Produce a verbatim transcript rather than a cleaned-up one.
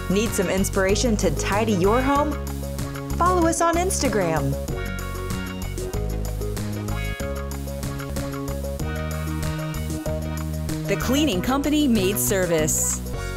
Need some inspiration to tidy your home? Follow us on Instagram. The Cleaning Company Maid Service.